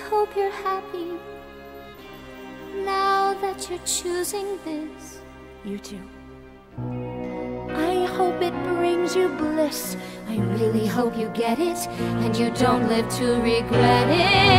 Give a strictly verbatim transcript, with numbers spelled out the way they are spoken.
hope you're happy now that you're choosing this. You too. I hope it brings you bliss. I really hope you get it and you don't live to regret it.